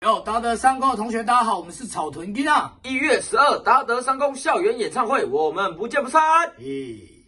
有达德商工的同学，大家好，我们是草屯音啊。 1月12达德商工校园演唱会，我们不见不散。 咦。